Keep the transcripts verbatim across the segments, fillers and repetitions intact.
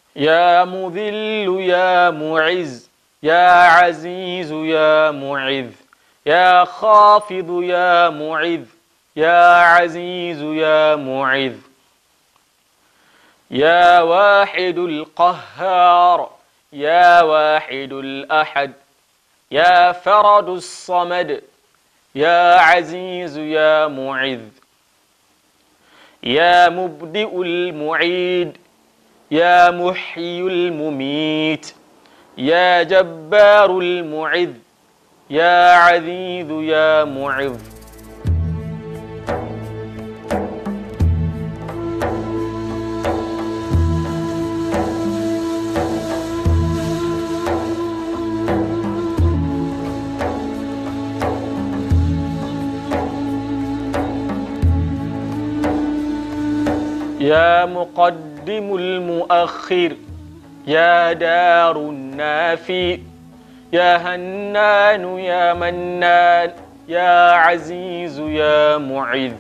يا مذل يا معز، يا عزيز يا معذ، يا خافض يا معذ، يا عزيز يا معذ. يا واحد القهار، يا واحد الأحد، يا فرد الصمد، يا عزيز يا معذ. يا مبدئ المعيد، يا محيي المميت، يا جبار المعذ، يا عزيز يا معذ. يا مقدم المؤخر، يا دار النافي، يا هنان يا منان، يا عزيز يا معذ.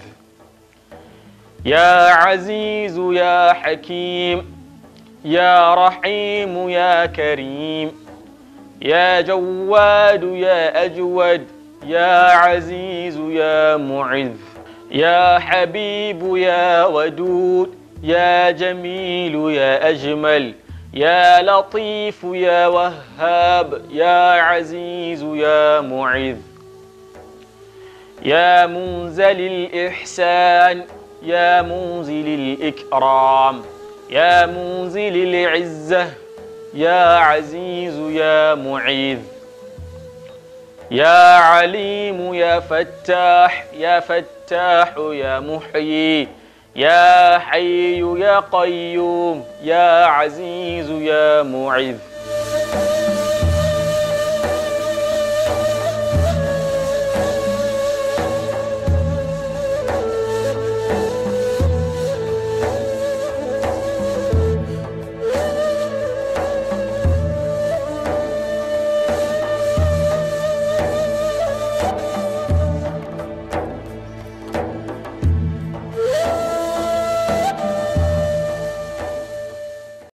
يا عزيز يا حكيم، يا رحيم يا كريم، يا جواد يا أجود، يا عزيز يا معذ. يا حبيب يا ودود، يا جميل يا أجمل، يا لطيف يا وهاب، يا عزيز يا معذ. يا منزل الإحسان، يا منزل الإكرام، يا منزل العزة، يا عزيز يا معيذ. يا عليم يا فتاح، يا فتاح يا محيي، يا حي يا قيوم، يا عزيز يا معذ.